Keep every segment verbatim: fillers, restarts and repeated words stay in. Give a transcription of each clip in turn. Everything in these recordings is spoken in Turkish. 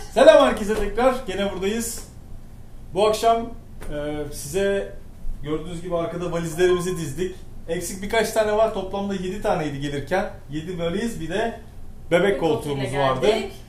Selam herkese tekrar. Gene buradayız. Bu akşam e, size gördüğünüz gibi arkada valizlerimizi dizdik. Eksik birkaç tane var. Toplamda yedi taneydi gelirken. yedi valiz, bir de bebek koltuğumuz vardı.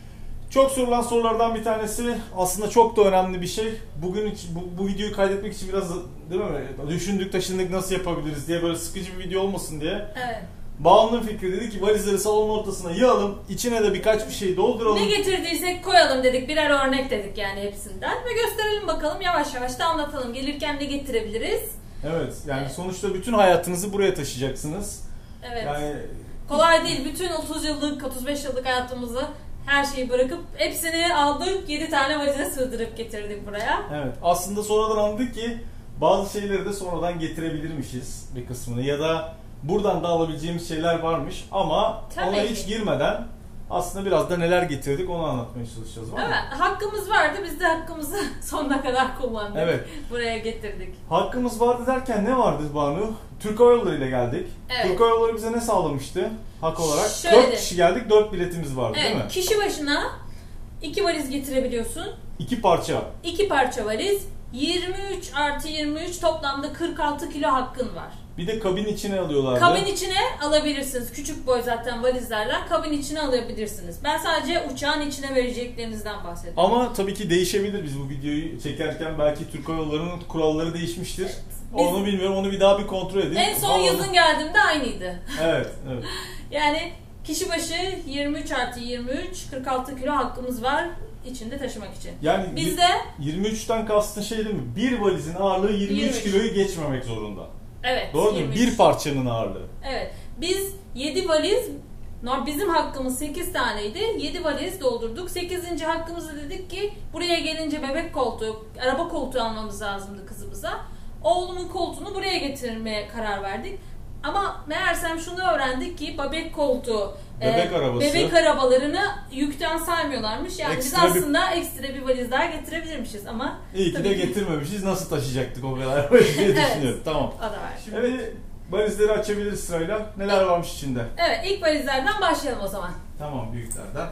Çok sorulan sorulardan bir tanesi, aslında çok da önemli bir şey. Bugün bu, bu videoyu kaydetmek için biraz, değil mi? Düşündük, taşındık, nasıl yapabiliriz diye, böyle sıkıcı bir video olmasın diye. Evet. Banu'nun fikri, dedi ki valizleri salonun ortasına yığalım, içine de birkaç bir şey dolduralım. Ne getirdiysek koyalım dedik, birer örnek dedik yani hepsinden ve gösterelim bakalım, yavaş yavaş da anlatalım. Gelirken ne getirebiliriz? Evet, yani evet. Sonuçta bütün hayatınızı buraya taşıyacaksınız. Evet. Yani kolay değil, bütün otuz yıllık, otuz beş yıllık hayatımızı, her şeyi bırakıp hepsini aldık, yedi tane valize sığdırıp getirdik buraya. Evet, aslında sonradan anladık ki bazı şeyleri de sonradan getirebilirmişiz bir kısmını, ya da buradan da alabileceğimiz şeyler varmış ama Tabii ona ki. hiç girmeden aslında biraz da neler getirdik onu anlatmaya çalışacağız. Var mı? Evet, hakkımız vardı, biz de hakkımızı sonuna kadar kullandık. Evet. Buraya getirdik. Hakkımız vardı derken ne vardı Banu? Türk Hava Yolları ile geldik. Evet. Türk Hava Yolları bize ne sağlamıştı hak olarak? Şöyle dört de. kişi geldik, dört biletimiz vardı, Evet, değil mi? kişi başına iki valiz getirebiliyorsun. İki parça. İki parça valiz, yirmi üç artı yirmi üç, toplamda kırk altı kilo hakkın var. Bir de kabin içine alıyorlardı. Kabin içine alabilirsiniz. Küçük boy zaten valizlerden kabin içine alabilirsiniz. Ben sadece uçağın içine vereceklerinizden bahsediyorum. Ama tabii ki değişebilir, biz bu videoyu çekerken belki Türk Hava Yolları'nın kuralları değişmiştir. Evet. Onu bilmiyorum, onu bir daha bir kontrol edin. En son Vallahi... yazın geldiğimde aynıydı. Evet, evet. Yani kişi başı yirmi üç artı yirmi üç, kırk altı kilo hakkımız var içinde taşımak için. Yani bizde yirmi üçten kastın şey değil mi? Bir valizin ağırlığı yirmi üç yirmi üç kiloyu geçmemek zorunda. Evet. Doğru mu? Bir parçanın ağırlığı. Evet. Biz yedi valiz, bizim hakkımız sekiz taneydi. yedi valiz doldurduk. sekizinci hakkımızı dedik ki buraya gelince bebek koltuğu, araba koltuğu almamız lazımdı kızımıza. Oğlumun koltuğunu buraya getirmeye karar verdik. Ama meğersem şunu öğrendik ki bebek koltuğu, bebek, e, arabası. bebek arabalarını yükten saymıyorlarmış. Yani Ekstra biz aslında bir... ekstra bir valiz daha getirebilirmişiz ama İyi ki de ki... getirmemişiz. Nasıl taşıyacaktık o kadar diye düşünüyorum. Evet. Tamam. O da var. Şimdi valizleri açabiliriz sırayla. Neler varmış içinde? Evet, ilk valizlerden başlayalım o zaman. Tamam, büyüklerden.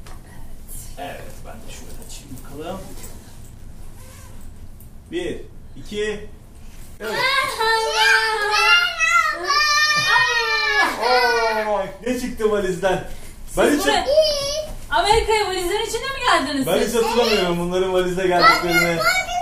Evet. Evet, ben de şöyle açayım bakalım. Bir, iki, evet. Oo, ne çıktı valizden? Ben hiç, buraya... Amerika'ya valizlerin içinde mi geldiniz ben siz? hiç hatırlamıyorum bunların valizle geldiklerini.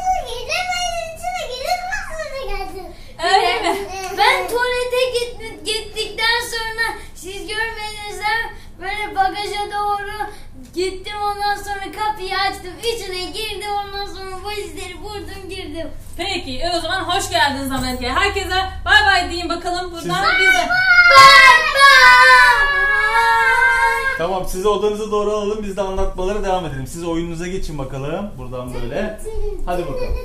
Öyle mi? Ben tuvalete git, gittikten sonra siz görmediniz, böyle bagaja doğru gittim, ondan sonra kapıyı açtım, içine girdim, ondan sonra valizleri vurdum girdim. Peki, o zaman hoş geldiniz Amerika'ya. Herkese bay bay deyin bakalım buradan Siz... bize. Bye bye. Tamam, sizi odanıza doğru alalım, biz de anlatmalara devam edelim. Siz oyununuza geçin bakalım buradan böyle. Hadi bakalım.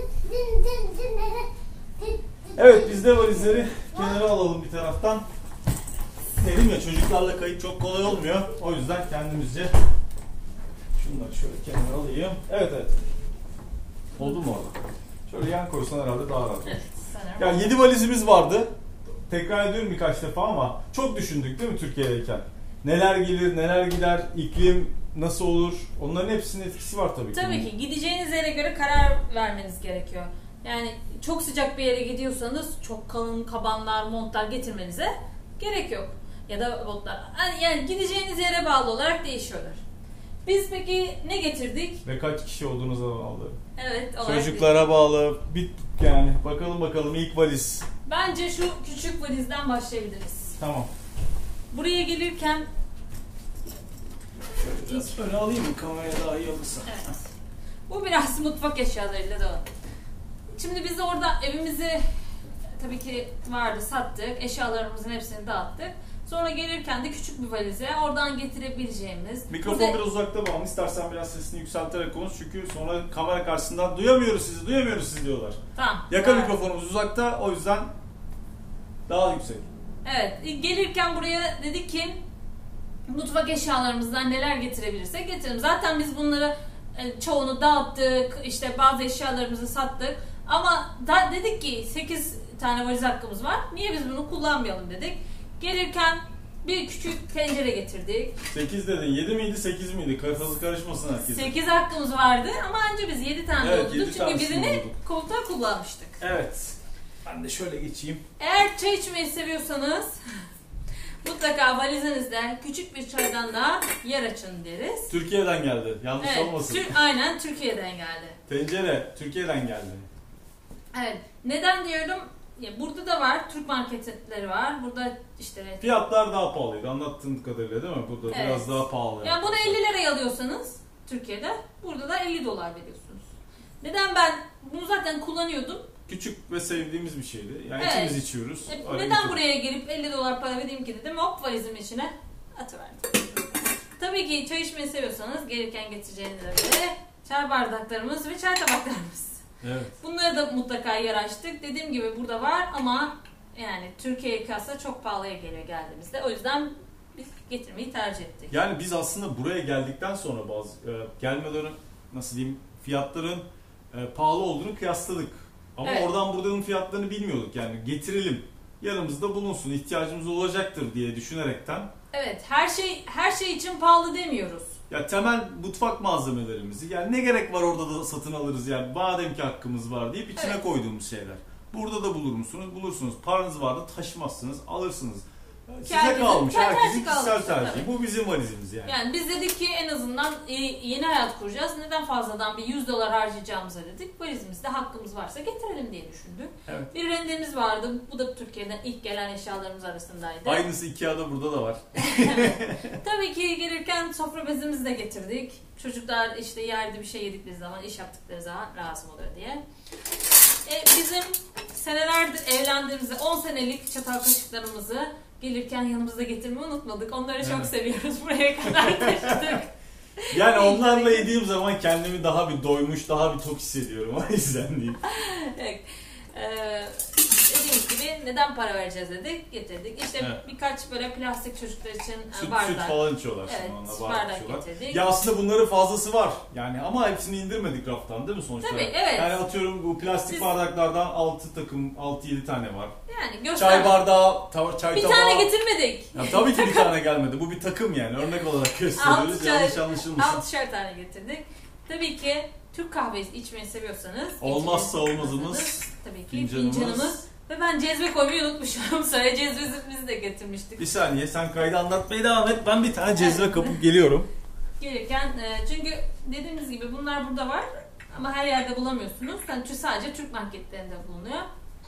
Evet, biz de valizleri kenara alalım bir taraftan. Dedim ya, çocuklarla kayıt çok kolay olmuyor. O yüzden kendimizce şunları şöyle kenara alayım. Evet evet. Oldu mu orada? Şöyle yan koysan herhalde daha rahat olur. Evet, Yani yedi valizimiz vardı. Tekrar ediyorum birkaç defa ama çok düşündük değil mi Türkiye'deyken? Neler gelir, neler gider, iklim nasıl olur? Onların hepsinin etkisi var tabii ki. Tabii ki gideceğiniz yere göre karar vermeniz gerekiyor. Yani çok sıcak bir yere gidiyorsanız çok kalın kabanlar, montlar getirmenize gerek yok. Ya da botlar. Yani gideceğiniz yere bağlı olarak değişiyorlar. Biz peki ne getirdik? Ve kaç kişi olduğunuza bağlı. Evet. Çocuklara bağlı. Bir, yani bakalım bakalım ilk valiz. Bence şu küçük valizden başlayabiliriz. Tamam. Buraya gelirken Şöyle biraz öne alayım mı, kameraya daha iyi alırsa. evet. Bu biraz mutfak eşyalarıyla da. Şimdi biz orada evimizi tabii ki vardı, sattık. Eşyalarımızın hepsini dağıttık. Sonra gelirken de küçük bir valize oradan getirebileceğimiz. Mikrofon bize... biraz uzakta bağlı. İstersen biraz sesini yükselterek konuş. Çünkü sonra kamera karşısından duyamıyoruz sizi, duyamıyoruz sizi diyorlar. Tamam. Yaka evet. Mikrofonumuz uzakta, o yüzden daha yüksek. Evet. Gelirken buraya dedik ki mutfak eşyalarımızdan neler getirebilirsek getirelim. Zaten biz bunları çoğunu dağıttık. İşte bazı eşyalarımızı sattık. Ama da dedik ki sekiz tane valiz hakkımız var. Niye biz bunu kullanmayalım dedik. Gelirken Bir küçük tencere getirdik. sekiz dedin. yedi miydi sekiz miydi? Kafası karışmasın herkes. sekiz hakkımız vardı ama anca biz yedi tane Evet, doldurduk. yedi Çünkü tanesini birini doldurduk. koltuğa kullanmıştık. Evet. Ben de şöyle geçeyim. Eğer çay içmeyi seviyorsanız mutlaka valizinizde küçük bir çaydan da yer açın deriz. Türkiye'den geldi. Yanlış Evet, olmasın. Tür- aynen Türkiye'den geldi. Tencere Türkiye'den geldi. Evet. Neden diyorum? Ya burada da var. Türk marketleri var. Burada işte Fiyatlar daha pahalıydı. Anlattığın kadarıyla değil mi? Burada Evet. biraz daha pahalı. yani bunu elli liraya alıyorsanız Türkiye'de burada da elli dolar veriyorsunuz. Neden ben bunu zaten kullanıyordum. Küçük ve sevdiğimiz bir şeydi. Yani Evet. ikimiz içiyoruz. E, Öyle neden bir- buraya gelip elli dolar para vereyim ki dedim. Hop valizimin içine atıverdim. Tabii ki çay içmeyi seviyorsanız gelirken getireceğiniz üzere çay bardaklarımız ve çay tabaklarımız. Evet. Bunları da mutlaka yer açtık. Dediğim gibi burada var ama yani Türkiye'ye kıyasla çok pahalıya geliyor geldiğimizde. O yüzden biz getirmeyi tercih ettik. Yani biz aslında buraya geldikten sonra bazı e, gelmeden nasıl diyeyim fiyatların e, pahalı olduğunu kıyasladık. Ama Evet. oradan buradanın fiyatlarını bilmiyorduk. Yani getirelim, yanımızda bulunsun, ihtiyacımız olacaktır diye düşünerekten. Evet, her şey her şey için pahalı demiyoruz. Ya temel mutfak malzemelerimizi yani ne gerek var orada da satın alırız yani madem ki hakkımız var deyip içine Evet. koyduğumuz şeyler. Burada da bulur musunuz? Bulursunuz. Paranız vardı taşımazsınız, alırsınız. Size Kendiniz- kalmış, tercih herkesin kişisel kalmış, tercihi. tabii. Bu bizim valizimiz yani. Yani biz dedik ki en azından e, yeni hayat kuracağız. Neden fazladan bir yüz dolar harcayacağımıza dedik. Valizimizde hakkımız varsa getirelim diye düşündük. Evet. Bir rendemiz vardı. Bu da Türkiye'den ilk gelen eşyalarımız arasındaydı. Aynısı Ikea'da burada da var. Tabii ki gelirken sofra bezimizi de getirdik. Çocuklar işte yerde bir şey yedikleri zaman, iş yaptıkları zaman lazım oluyor diye. E, bizim senelerdir evlendiğimizde on senelik çatal kaşıklarımızı gelirken yanımızda getirmeyi unutmadık. Onları çok Evet. seviyoruz. Buraya kadar taşıdık. Yani onlarla yediğim zaman kendimi daha bir doymuş, daha bir tok hissediyorum. O yüzden değil. Evet. Ee, dediğimiz gibi neden para vereceğiz dedik, getirdik. İşte Evet. birkaç böyle plastik çocuklar için e, Süt, bardak. süt falan içiyorlar Evet, şimdi onunla bardak bardak içiyorlar. getirdik. Ya aslında bunların fazlası var. Yani ama hepsini indirmedik raftan değil mi sonuçta? Tabii, evet. Yani atıyorum bu plastik Biz- bardaklardan altı takım, altı yedi tane var. Yani göster. Çay bardağı, ta- çay Bir tabağı. tane getirmedik. Ya tabii ki bir tane gelmedi. Bu bir takım yani. Örnek olarak gösteriyoruz. Altı Yanlış çay- anlaşılmasın. Altışar tane getirdik. Tabii ki Türk kahvesi içmeyi seviyorsanız. Olmazsa içmeyi olmazımız seviyorsanız Tabii ki fincanımız. fincanımız. Ve ben cezve koymayı unutmuşum. Sonra cezvemizi de getirmiştik. Bir saniye sen kaydı anlatmaya devam et. Ben bir tane cezve kapıp geliyorum. Gelirken e, çünkü dediğimiz gibi bunlar burada var ama her yerde bulamıyorsunuz. Yani çünkü sadece Türk marketlerinde bulunuyor.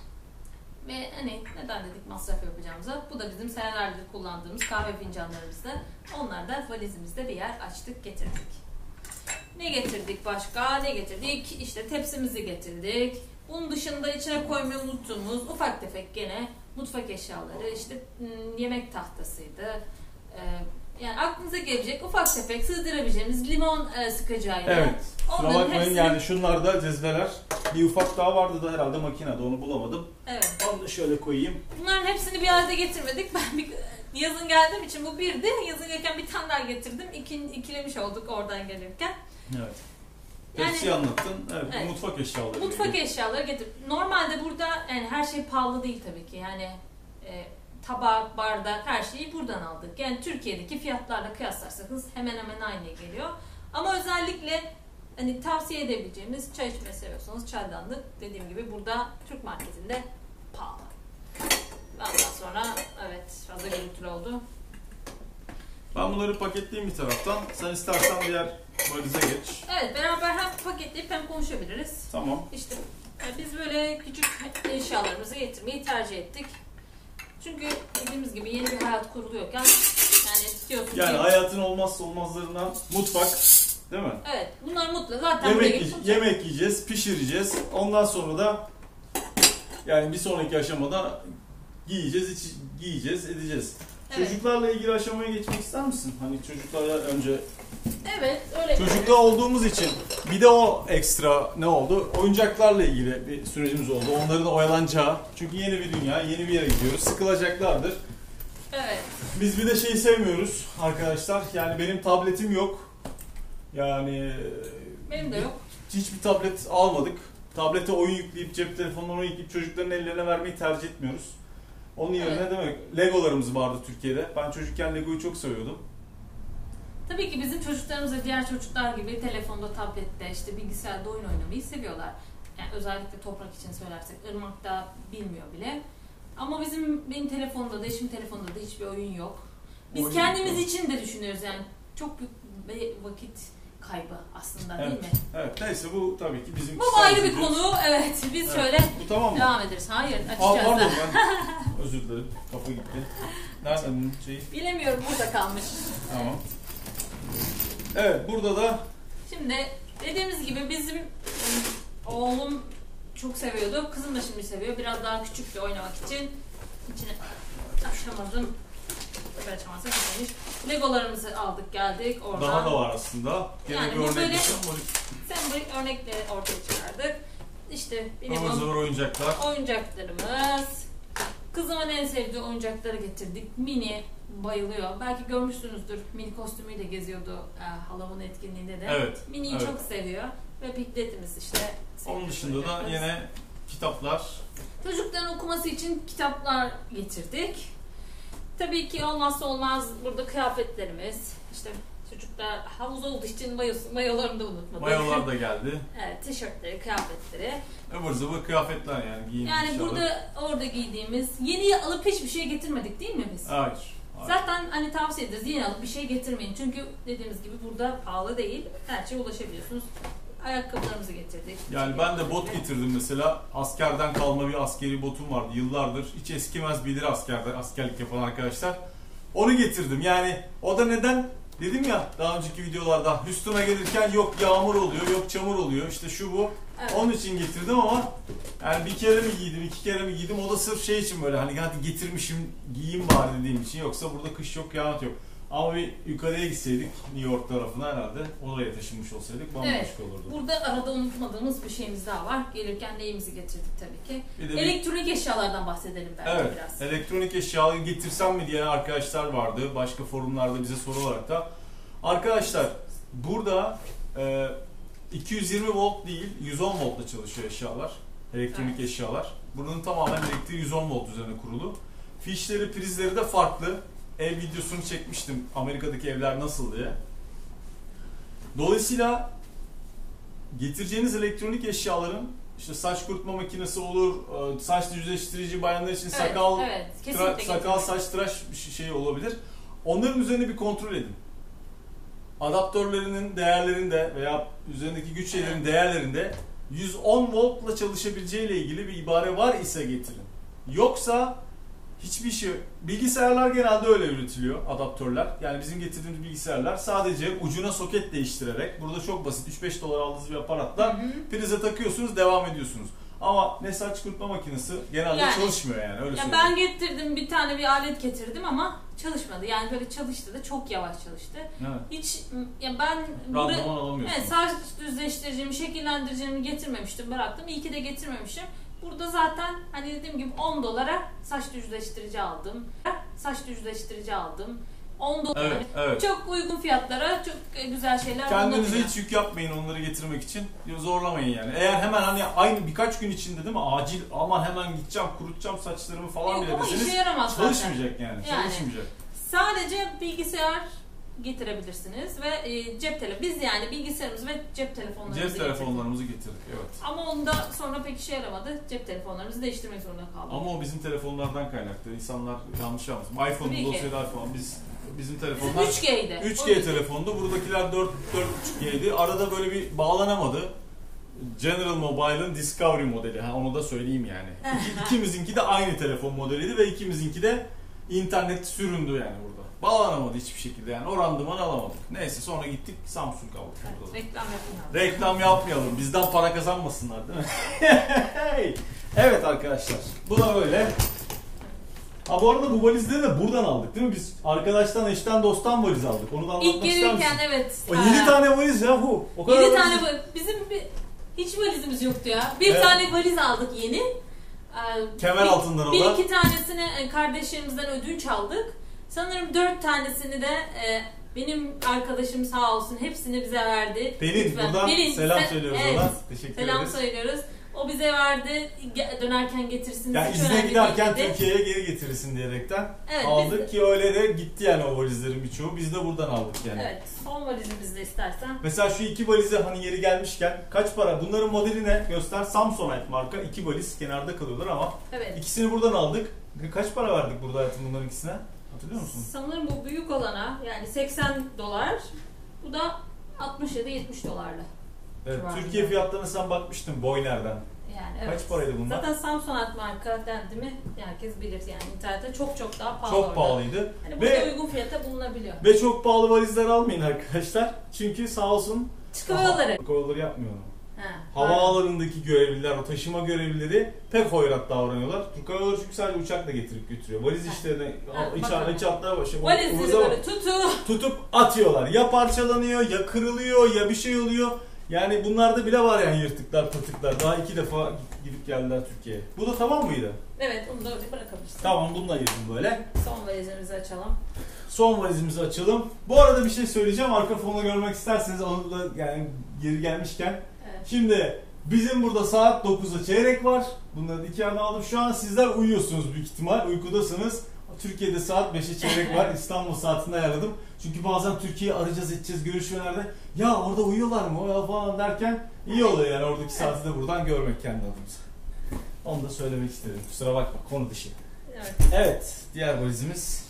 Ve hani neden dedik masraf yapacağımıza. Bu da bizim senelerdir kullandığımız kahve fincanlarımızda. Onlar da valizimizde bir yer açtık getirdik. Ne getirdik başka? Ne getirdik? İşte tepsimizi getirdik. Bunun dışında içine koymayı unuttuğumuz ufak tefek gene mutfak eşyaları, işte ım, yemek tahtasıydı. Ee, yani aklınıza gelecek ufak tefek sığdırabileceğimiz limon e, sıkacağıydı. Evet. Kusura Onların bakmayın hepsini- yani şunlar da cezveler. Bir ufak daha vardı da herhalde makinede onu bulamadım. Evet. Onu da şöyle koyayım. Bunların hepsini bir arada getirmedik. Ben bir yazın geldiğim için bu birdi. Yazın gelirken bir tane daha getirdim. İki, ikilemiş olduk oradan gelirken. Evet. Yani- Tepsiyi anlattın. Evet, bu Evet. mutfak eşyaları. Mutfak eşyaları getir. Normalde burada yani her şey pahalı değil tabii ki. Yani e, tabak, bardak her şeyi buradan aldık. Yani Türkiye'deki fiyatlarla kıyaslarsanız hemen hemen aynı geliyor. Ama özellikle hani tavsiye edebileceğimiz çay içmeyi seviyorsanız çaydanlık dediğim gibi burada Türk marketinde pahalı. Ondan sonra evet fazla gürültülü oldu. Ben bunları paketleyeyim bir taraftan. Sen istersen diğer valize geç. Evet beraber hem paketleyip hem konuşabiliriz. Tamam. İşte e, biz böyle küçük eşyalarımızı getirmeyi tercih ettik. Çünkü dediğimiz gibi yeni bir hayat kuruluyorken yani istiyorsun Yani ki... hayatın olmazsa olmazlarından mutfak, değil mi? Evet bunlar mutlu zaten buraya Yemek, gelip yiye- yemek yiyeceğiz, pişireceğiz. Ondan sonra da yani bir sonraki aşamada giyeceğiz, iç, giyeceğiz, edeceğiz. Evet. Çocuklarla ilgili aşamaya geçmek ister misin? Hani çocuklarla önce Evet öyle. çocuklar olduğumuz için bir de o ekstra ne oldu? Oyuncaklarla ilgili bir sürecimiz oldu. Onların oyalanacağı. Çünkü yeni bir dünya, yeni bir yere gidiyoruz. Sıkılacaklardır. Evet. Biz bir de şeyi sevmiyoruz arkadaşlar. Yani benim tabletim yok. Yani Benim de yok. hiçbir tablet almadık. Tablete oyun yükleyip cep telefonuna oyun yükleyip çocukların ellerine vermeyi tercih etmiyoruz. Onun yerine Evet. demek Legolarımız vardı Türkiye'de. Ben çocukken Lego'yu çok seviyordum. Tabii ki bizim çocuklarımız da diğer çocuklar gibi telefonda, tablette, işte bilgisayarda oyun oynamayı seviyorlar. Yani özellikle Toprak için söylersek, Irmak da bilmiyor bile. Ama bizim benim telefonda da, eşim telefonda da hiçbir oyun yok. Biz Oyun kendimiz yok. için de düşünüyoruz yani. Çok büyük bir vakit kaybı aslında, değil Evet. mi? Evet, neyse bu tabii ki bizim Bu kişisel ayrı bir düşüncemiz. konu. Evet, biz Evet. şöyle Bu tamam mı? devam ederiz. Hayır, Aa, açacağız pardon da. ben özür dilerim. Kafa gitti. Nereden şeyi? Bilemiyorum, burada kalmış. Tamam. Evet, burada da Şimdi dediğimiz gibi bizim oğlum çok seviyordu. Kızım da şimdi seviyor. Biraz daha küçüktü oynamak için. İçine açamadım. Böyle açamazsak güzelmiş. Legolarımızı aldık geldik oradan. daha da var aslında. Gene Yani bir bu örnek böyle- sembolik. Sembolik örnekleri ortaya çıkardık. İşte benim Ivır zıvır oyuncaklar. oyuncaklarımız. Kızımın en sevdiği oyuncakları getirdik. Mini bayılıyor. Belki görmüşsünüzdür. Mini kostümüyle geziyordu e, Halloween etkinliğinde de. Evet, Mini'yi evet. çok seviyor. Ve Piklet'imiz işte. Onun sevdiği dışında da oyuncaklarımız. yine kitaplar. Çocukların okuması için kitaplar getirdik. Tabii ki olmazsa olmaz burada kıyafetlerimiz. İşte çocuklar havuz olduğu için mayo, mayolarını da unutmadık. Mayolar da geldi. Evet, tişörtleri, kıyafetleri. Ivır zıvır kıyafetler yani giyim Yani eşyaları. burada orada giydiğimiz yeni alıp hiçbir şey getirmedik değil mi biz? Hayır. hayır. Zaten hani tavsiye ederiz yeni alıp bir şey getirmeyin. Çünkü dediğimiz gibi burada pahalı değil. Her şeye ulaşabiliyorsunuz. Ayakkabılarımızı getirdik. Yani ben de bot getirdim mesela. Askerden kalma bir askeri botum vardı yıllardır. Hiç eskimez bilir askerde askerlik yapan arkadaşlar. Onu getirdim. Yani o da neden? Dedim ya daha önceki videolarda Houston'a gelirken yok yağmur oluyor, yok çamur oluyor. İşte şu bu. Evet. Onun için getirdim ama yani bir kere mi giydim, iki kere mi giydim? O da sırf şey için böyle hani hadi getirmişim, giyeyim bari dediğim için. Yoksa burada kış yok, yağmur yok. Ama bir yukarıya gitseydik New York tarafına herhalde oraya taşınmış olsaydık bambaşka Evet. olurdu. Burada arada unutmadığımız bir şeyimiz daha var. Gelirken neyimizi getirdik tabii ki. Bir de bir- Elektronik eşyalardan bahsedelim belki Evet, biraz. elektronik eşyaları getirsem mi diye arkadaşlar vardı. Başka forumlarda bize soru olarak da. Arkadaşlar burada e, iki yüz yirmi volt değil, yüz on voltla çalışıyor eşyalar. Elektronik Evet. eşyalar. Bunun tamamen elektriği yüz on volt üzerine kurulu. Fişleri, prizleri de farklı. Ev videosunu çekmiştim. Amerika'daki evler nasıl diye. Dolayısıyla getireceğiniz elektronik eşyaların işte saç kurutma makinesi olur, e, saç düzleştirici bayanlar için Evet, sakal, evet, Tra- kesinlikle sakal, getirdik. saç tıraş bir şey olabilir. Onların üzerine bir kontrol edin. Adaptörlerinin değerlerinde veya üzerindeki güç şeylerin değerlerinde yüz on voltla çalışabileceği ile ilgili bir ibare var ise getirin. Yoksa hiçbir şey. Bilgisayarlar genelde öyle üretiliyor, adaptörler. Yani bizim getirdiğimiz bilgisayarlar sadece ucuna soket değiştirerek, burada çok basit üç beş dolar aldığınız bir aparatla Hı hı. prize takıyorsunuz, devam ediyorsunuz. Ama ne saç kurutma makinesi genelde Yani- çalışmıyor yani öyle Ya söyleyeyim. ben getirdim bir tane bir alet getirdim ama çalışmadı. Yani böyle çalıştı da çok yavaş çalıştı. Evet. Hiç ya ben buraya- Randıman alamıyorsun. evet, saç düzleştiricimi, şekillendiricimi getirmemiştim, bıraktım. İyi ki de getirmemişim. Burada zaten hani dediğim gibi on dolara saç düzleştirici aldım. Saç düzleştirici aldım. on dolara. Evet, evet. Çok uygun fiyatlara çok güzel şeyler Kendinize bulunabiliyor. hiç yük yapmayın onları getirmek için. Zorlamayın yani. Eğer hemen hani aynı birkaç gün içinde değil mi? Acil aman hemen gideceğim, kurutacağım saçlarımı falan Yok bile ama deseniz işe yaramaz zaten. çalışmayacak yani. Yani. Çalışmayacak. Sadece bilgisayar getirebilirsiniz ve e, cep telefonu. Biz yani bilgisayarımızı ve cep telefonlarımızı Cep getirdik. telefonlarımızı getirdik evet. Ama onda sonra pek işe yaramadı. Cep telefonlarımızı değiştirmek zorunda kaldık. Ama o bizim telefonlardan kaynaklı. İnsanlar yanlış anlasın. iPhone'un Tabii ki. dosyada iPhone. Biz bizim Bizim telefonlar üç G'ydi. üç O G yüzden- telefondu. Buradakiler dört dört buçuk G'ydi. Arada böyle bir bağlanamadı. General Mobile'ın Discovery modeli. Ha, onu da söyleyeyim yani. İki, ikimizinki de aynı telefon modeliydi ve ikimizinki de internet süründü yani burada. Bağlanamadı hiçbir şekilde yani. O randımanı alamadık. Neyse sonra gittik Samsung aldık. burada da. Reklam yapmayalım. Reklam yapmayalım. Bizden para kazanmasınlar değil mi? Evet arkadaşlar. Bu da böyle. Ha bu arada bu valizleri de buradan aldık değil mi? Biz arkadaştan, eşten, dosttan valiz aldık. Onu da anlatmak İlk ister gelirken misin? evet. O yedi tane valiz ya bu. O kadar yedi valiz- tane valiz. Bizim bir, hiç valizimiz yoktu ya. Bir Evet. tane valiz aldık yeni. Ee, Kemer bir, altından Bir olan. iki tanesini e, kardeşlerimizden ödünç aldık. Sanırım dört tanesini de e, Benim arkadaşım sağ olsun hepsini bize verdi. Pelin, Lütfen. buradan Pelin, selam sen- söylüyoruz evet, ona. Teşekkür Selam ederiz. söylüyoruz. O bize verdi. Ge- Dönerken getirsin. Yani hiç izne önemli giderken değil dedi. Türkiye'ye geri getirirsin diyerekten Evet, aldık biz- ki öyle de gitti yani o valizlerin birçoğu. Biz de buradan aldık yani. Evet. Son valizimizi de istersen. Mesela şu iki valize hani yeri gelmişken kaç para? Bunların modeli ne? Göster. Samsonite marka. İki valiz kenarda kalıyorlar ama Evet. ikisini buradan aldık. Kaç para verdik burada hayatım bunların ikisine? Hatırlıyor musun? Sanırım bu büyük olana yani seksen dolar. Bu da altmış ya da yetmiş dolarlı. Evet, Civarında. Türkiye fiyatlarına sen bakmıştın Boyner'den. Yani evet. Kaç paraydı bunlar? Zaten Samsonite marka dendi mi herkes bilir yani internette çok çok daha pahalı. Çok orada. pahalıydı. Hani burada Ve uygun fiyata bulunabiliyor. ve çok pahalı valizler almayın arkadaşlar. Çünkü sağ olsun Çıkıyorları. Hava yapmıyor onu. Ha, Havaalanındaki görevliler, o taşıma görevlileri pek hoyrat davranıyorlar. Türk Hava Yolları çünkü sadece uçakla getirip götürüyor. Valiz işlerine, Ha, iç, bakalım. iç hatlara başlıyor. Valizleri böyle tutu. Tutup atıyorlar. Ya parçalanıyor, ya kırılıyor, ya bir şey oluyor. Yani bunlarda bile var yani yırtıklar, patıklar. Daha iki defa gidip geldiler Türkiye'ye. Bu da tamam mıydı? Evet onu da öyle bırakabilirsin. Tamam, bunu da yedim böyle. Son valizimizi açalım. Son valizimizi açalım. Bu arada bir şey söyleyeceğim. Arka fonu görmek isterseniz onu da yani geri gelmişken. Evet. Şimdi bizim burada saat dokuzda çeyrek var. Bunları iki yana aldım. Şu an sizler uyuyorsunuz büyük ihtimal. Uykudasınız. Türkiye'de saat beşe çeyrek var. İstanbul saatinde ayarladım. Çünkü bazen Türkiye'yi arayacağız edeceğiz görüşmelerde. Ya orada uyuyorlar mı ya falan derken iyi oluyor yani oradaki saati de buradan görmek kendi adımıza. Onu da söylemek istedim. Kusura bakma, konu dışı. Evet. Evet, diğer valizimiz.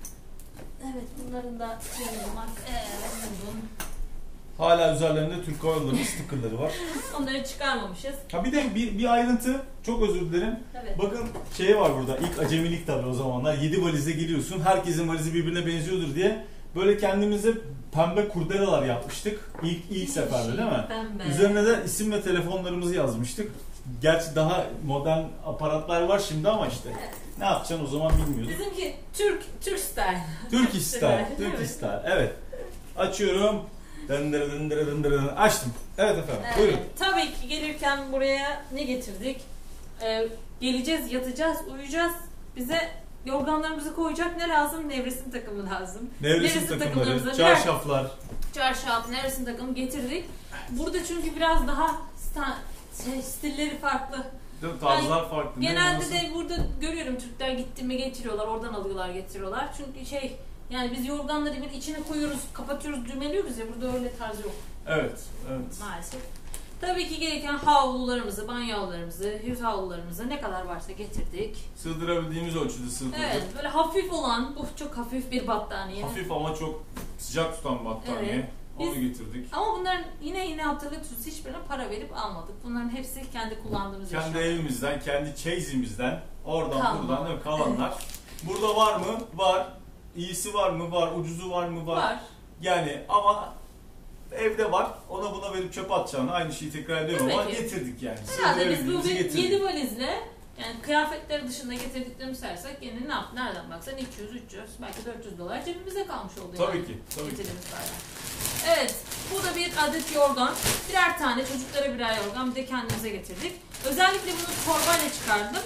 Evet bunların da yanılmak. Evet buldum. Hala üzerlerinde Türk Hava Yolları'nın stickerları var. Onları çıkarmamışız. Ha bir de bir, bir ayrıntı, çok özür dilerim. Evet. Bakın şey var burada, ilk acemilik tabii o zamanlar. yedi valizle geliyorsun, herkesin valizi birbirine benziyordur diye. Böyle kendimize pembe kurdelalar yapmıştık. İlk, ilk seferde değil mi? Pembe. Üzerine de isim ve telefonlarımızı yazmıştık. Gerçi daha modern aparatlar var şimdi ama işte Evet. ne yapacaksın o zaman bilmiyorduk. Bizimki Türk, Türk style. Türk style, Türk Evet. style. Evet. Açıyorum. Dındırı dındırı dındırı dındırı. Açtım. Evet efendim. Evet, Buyurun. tabii ki gelirken buraya ne getirdik? Ee, geleceğiz, yatacağız, uyuyacağız. Bize yorganlarımızı koyacak ne lazım? Nevresim takımı lazım. Nevresim Nevresim takımları, takımlarımıza çarşaflar. Çarşaf, nevresim takımı getirdik. Burada çünkü biraz daha sta- şey, stilleri farklı. Değil mi? Tarzlar farklı. Ne, Genelde nasıl? de burada görüyorum Türkler gitti mi getiriyorlar, oradan alıyorlar getiriyorlar. Çünkü şey yani biz yorganları bir içine koyuyoruz, kapatıyoruz, düğmeliyoruz ya burada öyle tarz yok Evet, evet. maalesef. Tabii ki gereken havlularımızı, banyo havlularımızı, yüz havlularımızı ne kadar varsa getirdik. Sığdırabildiğimiz ölçüde sığdırdık. Evet, böyle hafif olan, bu çok hafif bir battaniye. Hafif ama çok sıcak tutan battaniye. Evet. Onu Biz- getirdik. Ama bunların yine yine hatırlatıyoruz, hiçbirine para verip almadık. Bunların hepsi kendi kullandığımız Kendi eşyalar. evimizden, kendi çeyizimizden, oradan Kalma. buradan değil mi? Kalanlar. Burada var mı? Var. İyisi var mı? Var. Ucuzu var mı? Var. Var. Yani ama evde var. Ona buna verip çöpe atacağını aynı şeyi tekrar ediyorum ama Tabii ki. getirdik yani. Herhalde biz bu Sığdırabildiğimizi getirdik. yedi valizle yani kıyafetleri dışında getirdiklerimizi sayarsak yine ne yap nereden baksan iki yüz üç yüz belki dört yüz dolar cebimize kalmış oldu Tabii yani. ki. Tabii ki. Getirdiğimiz paralar. Evet, bu da bir adet yorgan. Birer tane çocuklara birer yorgan, bir de kendimize getirdik. Özellikle bunu torbayla çıkardım.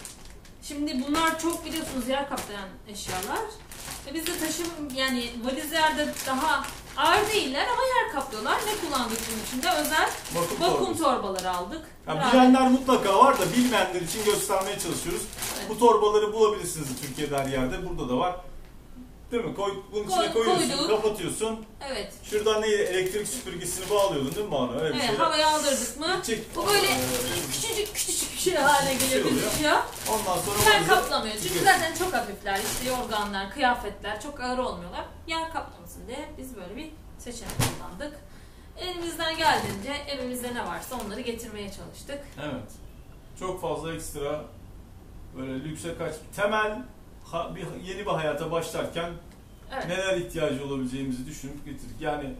Şimdi bunlar çok biliyorsunuz yer kaplayan eşyalar. E biz de taşım yani valizlerde daha ağır değiller ama yer kaplıyorlar. Ne kullandık bunun için de özel Vakum vakum torbası. torbaları aldık. Ya Beraber- bilenler mutlaka var da bilmeyenler için göstermeye çalışıyoruz. Evet. Bu torbaları bulabilirsiniz Türkiye'de her yerde. Burada da var. Değil mi? Koy, bunun içine Koy- koyuyorsun, koyduk. kapatıyorsun. Evet. Şuradan ne elektrik süpürgesini bağlıyordun değil mi bana? Öyle bir Evet, şey. havaya aldırdık mı? Çek. Bu böyle Ee, küçücük küçücük bir şey haline Bir şey geliyor, oluyor. gözüküyor. Ondan sonra Yer valize- kaplamıyor. Çünkü Çıkıyor. zaten çok hafifler. İşte yorganlar, kıyafetler çok ağır olmuyorlar. Yer kaplamasın diye biz böyle bir seçenek kullandık. Elimizden geldiğince evimizde ne varsa onları getirmeye çalıştık. Evet. Çok fazla ekstra böyle lükse kaç temel ha- bir yeni bir hayata başlarken Evet. neler ihtiyacı olabileceğimizi düşünüp getirdik. Yani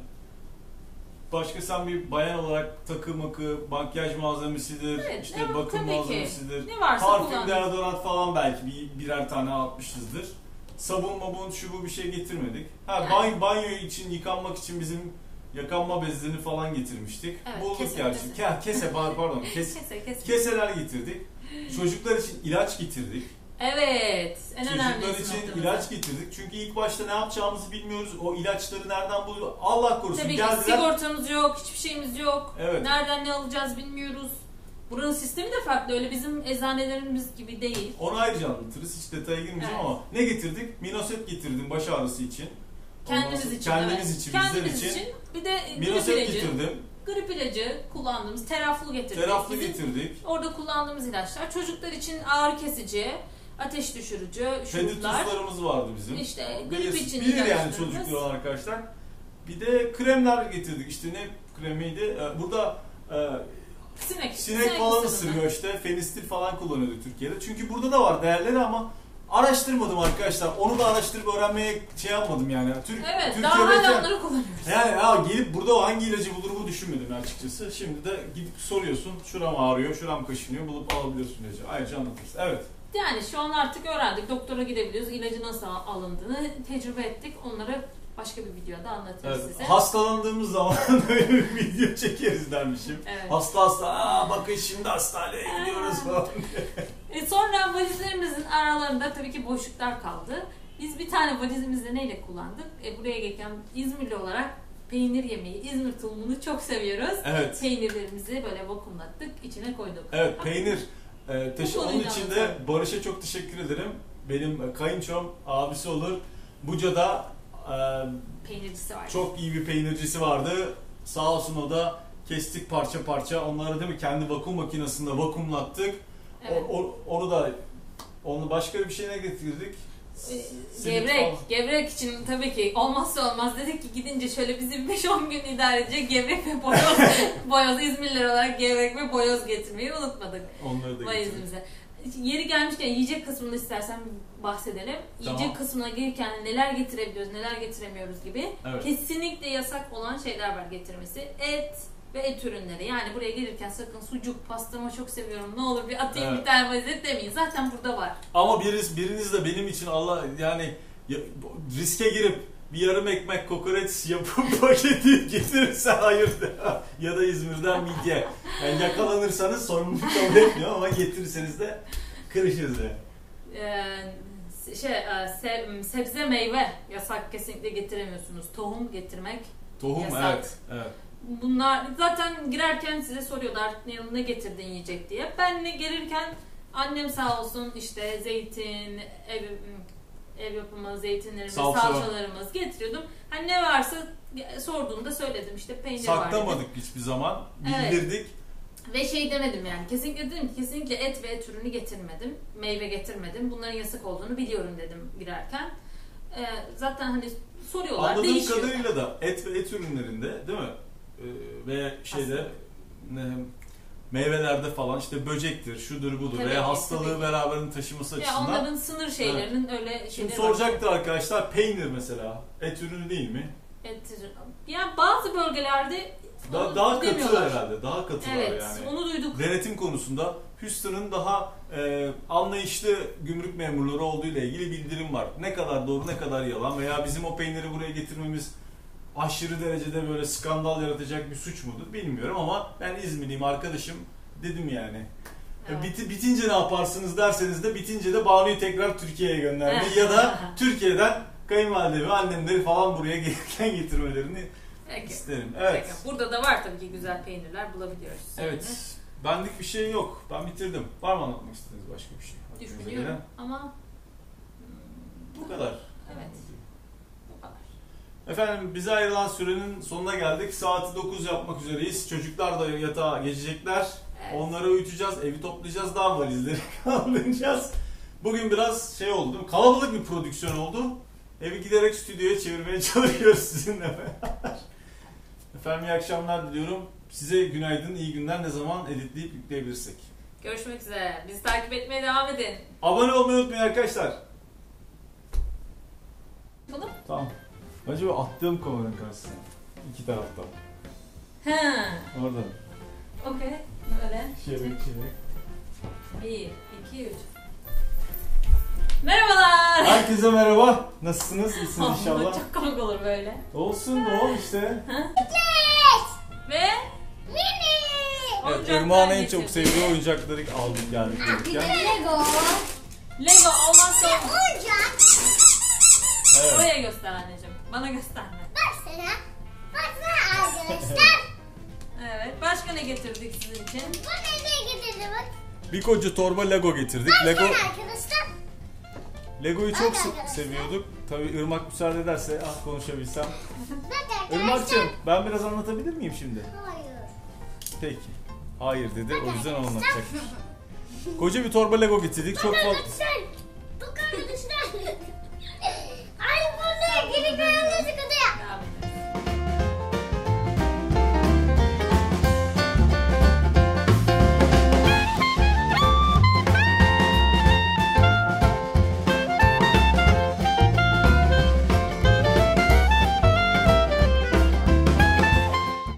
başka sen bir bayan olarak takı makı, makyaj malzemesidir, Evet, işte evet, bakım tabii ki. malzemesidir. Ne varsa Parfüm, kullandık. deodorant falan belki bir, birer tane atmışızdır. Sabun mabun şu bu bir şey getirmedik. Ha Yani. banyo, banyo için yıkanmak için bizim yakanma bezlerini falan getirmiştik. Evet, Bulduk kese, gerçi. kese. Ke- Kese, pardon kes, Kese kese. keseler getirdik. Çocuklar için ilaç getirdik. Evet. En önemli Çocuklar için ilaç getirdik. Çünkü ilk başta ne yapacağımızı bilmiyoruz. O ilaçları nereden buluyor? Allah korusun. Tabii ki geldiler. sigortamız yok, hiçbir şeyimiz yok. Evet. Nereden ne alacağız bilmiyoruz. Buranın sistemi de farklı. Öyle bizim eczanelerimiz gibi değil. Onu ayrıca anlatırız. Hiç detaya girmeyeceğim Evet. ama ne getirdik? Minoset getirdim baş ağrısı için. Kendimiz sonra- için. Kendimiz evet. için, Kendimiz bizler için. için. Bir de grip Minoset ilacı. getirdim. Grip ilacı kullandığımız teraflu getirdik. Teraflu Bizim getirdik. orada kullandığımız ilaçlar. Çocuklar için ağrı kesici, ateş düşürücü, şuruplar. Pedituslarımız vardı bizim. İşte grip Bilir, için bilir yani ilaçlarımız. çocuklar olan arkadaşlar. Bir de kremler getirdik. İşte ne kremiydi? Ee, Burada e, Sinek. sinek falan ısırımı. ısırıyor işte. Fenistil falan kullanıyordu Türkiye'de. Çünkü burada da var değerleri ama araştırmadım arkadaşlar. Onu da araştırıp öğrenmeye şey yapmadım yani. Türk, Evet, daha hala Türkiye'deki- onları kullanıyoruz. Yani ya gelip burada hangi ilacı bulurumu düşünmedim açıkçası. Şimdi de gidip soruyorsun. Şuram ağrıyor, şuram kaşınıyor. Bulup alabiliyorsun ilacı. Ayrıca anlatırız. Evet. Yani şu an artık öğrendik. Doktora gidebiliyoruz. İlacı nasıl alındığını tecrübe ettik. Onları başka bir videoda anlatırız Evet. size. Hastalandığımız zaman böyle bir video çekeriz dermişim. Evet. Hasta hasta, aa bakın şimdi hastaneye gidiyoruz falan. E sonra valizlerimizin aralarında tabii ki boşluklar kaldı. Biz bir tane valizimizde neyle kullandık? E buraya gelirken İzmirli olarak peynir yemeği, İzmir tulumunu çok seviyoruz. Evet. Peynirlerimizi böyle vakumlattık, içine koyduk. Evet, peynir. Ee, teş- Bu onun konuyla için de anlatalım. Barış'a çok teşekkür ederim. Benim kayınçom, abisi olur. Buca'da e, Peynircisi var. çok iyi bir peynircisi vardı. Sağ olsun o da kestik parça parça. Onları değil mi kendi vakum makinesinde vakumlattık. Evet. O, o- onu da onu başka bir şeyine getirdik. E, Simit Gevrek, falan. gevrek için tabii ki olmazsa olmaz dedik ki gidince şöyle bizi beş on gün idare edecek gevrek ve boyoz, boyoz İzmirliler olarak gevrek ve boyoz getirmeyi unutmadık Onları da getirdik. valizimize. Yeri gelmişken yiyecek kısmını istersen bahsedelim. Tamam. Yiyecek kısmına gelirken neler getirebiliyoruz, neler getiremiyoruz gibi Evet. kesinlikle yasak olan şeyler var getirmesi. Et ve et ürünleri. Yani buraya gelirken sakın sucuk, pastırma çok seviyorum. Ne olur bir atayım Evet. bir tane valize demeyin. Zaten burada var. Ama biriniz, biriniz de benim için Allah yani ya- riske girip bir yarım ekmek kokoreç yapıp paketleyip getirirse hayır de. Ya da İzmir'den midye. Yani yakalanırsanız sorumluluk kabul etmiyor ama getirirseniz de kırışırız yani. Ee, şey e, se- sebze meyve yasak, kesinlikle getiremiyorsunuz. Tohum getirmek. Tohum Yasak. evet. Evet. Bunlar zaten girerken size soruyorlar ne, ne getirdin yiyecek diye. Ben ne gelirken annem sağ olsun işte zeytin, ev, ev yapımı zeytinlerimiz, Salça. salçalarımız getiriyordum. Hani ne varsa sorduğumda söyledim işte peynir var dedim. Saklamadık hiçbir zaman. Evet. Bildirdik. Ve şey demedim yani kesinlikle dedim ki kesinlikle et ve et ürünü getirmedim. Meyve getirmedim. Bunların yasak olduğunu biliyorum dedim girerken. Ee, zaten hani soruyorlar, Anladığım değişiyor. kadarıyla da et ve et ürünlerinde değil mi? Ee, ve şeyde ne, meyvelerde falan işte böcektir, şudur budur Tabii veya ki, hastalığı tabii ki. beraberinde taşıması Ya açısından. onların sınır şeylerinin öyle Şimdi şeyleri soracaktır arkadaşlar peynir mesela et ürünü değil mi? var. Et, yani bazı bölgelerde Da, onu daha katı demiyorlar. herhalde. Daha katı Evet, var yani. onu duyduk. Denetim konusunda Houston'ın daha e, anlayışlı gümrük memurları olduğu ile ilgili bildirim var. Ne kadar doğru ne kadar yalan veya bizim o peyniri buraya getirmemiz aşırı derecede böyle skandal yaratacak bir suç mudur bilmiyorum ama ben İzmirliyim arkadaşım dedim yani. Evet. Biti, bitince ne yaparsınız derseniz de bitince de Banu'yu tekrar Türkiye'ye göndermeyi ya da Türkiye'den kayınvalidemi, annemleri falan buraya gelirken getirmelerini Peki. isterim. Evet. Peki. Burada da var tabii ki güzel peynirler bulabiliyoruz. Evet. Benlik bir şey yok. Ben bitirdim. Var mı anlatmak istediğiniz başka bir şey? Aklınıza Düşünüyorum gelen? ama hmm, Bu kadar. evet. Bu kadar. Efendim bize ayrılan sürenin sonuna geldik. Saati dokuz yapmak üzereyiz. Çocuklar da yatağa geçecekler. Evet. Onları uyutacağız, evi toplayacağız, daha valizleri kaldıracağız. Bugün biraz şey oldu, kalabalık bir prodüksiyon oldu. Evi giderek stüdyoya çevirmeye çalışıyoruz sizinle beraber. Efendim iyi akşamlar diliyorum. Size günaydın, iyi günler, ne zaman editleyip yükleyebilirsek. Görüşmek üzere. Bizi takip etmeye devam edin. Abone olmayı unutmayın arkadaşlar. Bunu? Tamam. Acaba attığım kameranın karşısına. İki taraftan. He. Oradan. Okey. Böyle. Çevik çevik. Bir, iki, üç. Merhabalar. Herkese merhaba. Nasılsınız? İyisiniz inşallah. Çok komik olur böyle. Olsun doğal işte. Ve Mini. Evet, oyuncaklar Irmak'ın en getirdik. çok sevdiği oyuncakları aldık geldik Bir de gelirken. Lego. Lego olmazsa olmaz. Oyuncak. Evet. Oraya göster anneciğim. Bana gösterme. Baksana. Baksana arkadaşlar. Evet. Başka ne getirdik sizin için? Bu ne getirdi bak. Bir koca torba Lego getirdik. Baksana Lego arkadaşlar. Lego'yu çok Bak se- arkadaşlar. seviyorduk. Tabii Irmak müsaade ederse ah konuşabilsem. Bak arkadaşlar. Irmak'cığım ben biraz anlatabilir miyim şimdi? Hayır. Peki. Hayır dedi. Bak O yüzden o arkadaşlar. anlatacak. Koca bir torba Lego getirdik. Çok Bak fazla arkadaşlar.